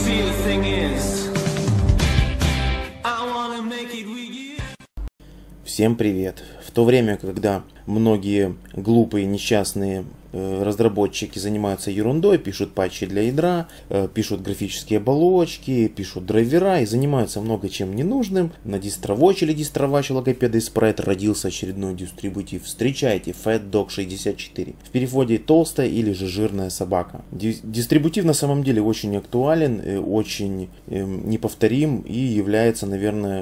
see, the thing is, I wanna make it with you. Всем привет! В то время, когда многие глупые, несчастные разработчики занимаются ерундой, пишут патчи для ядра, пишут графические оболочки, пишут драйвера и занимаются много чем ненужным, на DistroWatch или DistroWatch логопеда Spread родился очередной дистрибутив. Встречайте, FatDog64. В переводе толстая или же жирная собака. Дистрибутив на самом деле очень актуален, очень неповторим и является, наверное,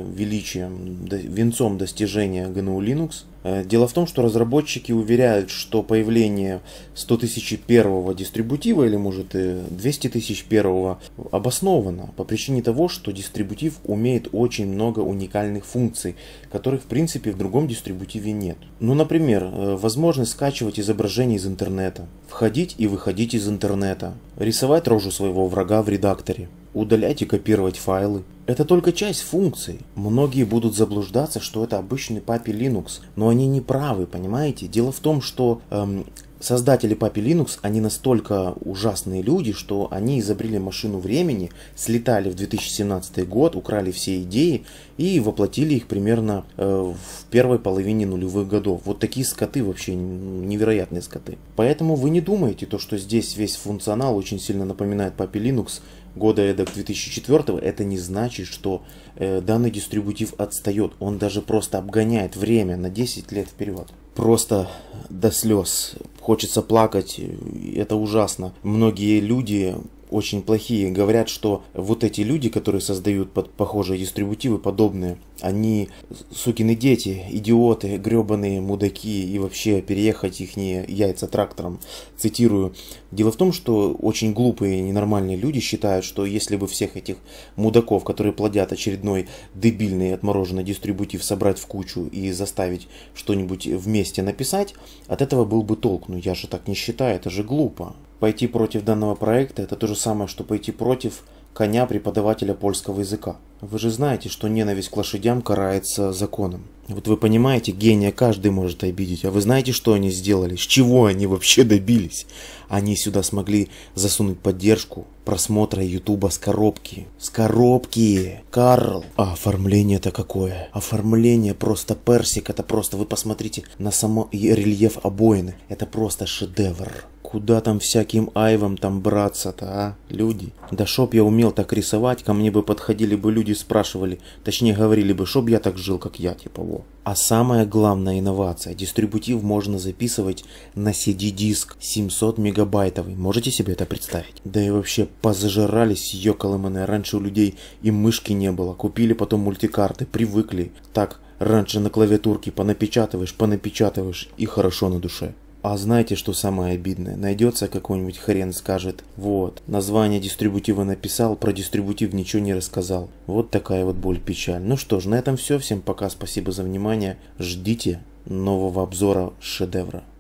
венцом достижения GNU Linux. Дело в том, что разработчики уверяют, что появление 100 тысяч первого дистрибутива или может и 200 тысяч первого обосновано по причине того, что дистрибутив умеет очень много уникальных функций, которых в принципе в другом дистрибутиве нет. Ну, например, возможность скачивать изображения из интернета, входить и выходить из интернета, рисовать рожу своего врага в редакторе, удалять и копировать файлы. Это только часть функций. Многие будут заблуждаться, что это обычный Puppy Linux, но они не правы, понимаете? Дело в том, что создатели Puppy Linux, они настолько ужасные люди, что они изобрели машину времени, слетали в 2017 год, украли все идеи и воплотили их примерно в первой половине нулевых годов. Вот такие скоты вообще невероятные скоты. Поэтому вы не думаете, что здесь весь функционал очень сильно напоминает Puppy Linux года эдак 2004, это не значит, что данный дистрибутив отстает. Он даже просто обгоняет время на 10 лет вперед. Просто до слез. Хочется плакать, это ужасно. Многие люди очень плохие говорят, что вот эти люди, которые создают похожие дистрибутивы, подобные, они сукины дети, идиоты, гребаные мудаки и вообще переехать их яйца трактором. Цитирую. Дело в том, что очень глупые и ненормальные люди считают, что если бы всех этих мудаков, которые плодят очередной дебильный отмороженный дистрибутив, собрать в кучу и заставить что-нибудь вместе написать, от этого был бы толк. Но я же так не считаю, это же глупо. Пойти против данного проекта — это то же самое, что пойти против коня преподавателя польского языка. Вы же знаете, что ненависть к лошадям карается законом. Вот вы понимаете, гения каждый может обидеть. А вы знаете, что они сделали? С чего они вообще добились? Они сюда смогли засунуть поддержку просмотра ютуба с коробки. С коробки! Карл! А оформление-то какое? Оформление просто персик. Это просто, вы посмотрите на само рельеф обоины. Это просто шедевр. Куда там всяким айвам там браться-то, а, люди? Да чтоб я умел так рисовать, ко мне бы подходили бы люди, спрашивали, точнее говорили бы, чтоб я так жил, как я, типа во. А самая главная инновация, дистрибутив можно записывать на CD-диск 700 мегабайтовый, можете себе это представить? Да и вообще позажирались ёкалыманы, раньше у людей и мышки не было, купили потом мультикарты, привыкли. Так, раньше на клавиатурке понапечатываешь и хорошо на душе. А знаете, что самое обидное? Найдется какой-нибудь хрен, скажет: вот, название дистрибутива написал, про дистрибутив ничего не рассказал. Вот такая вот боль, печаль. Ну что ж, на этом все. Всем пока, спасибо за внимание. Ждите нового обзора шедевра.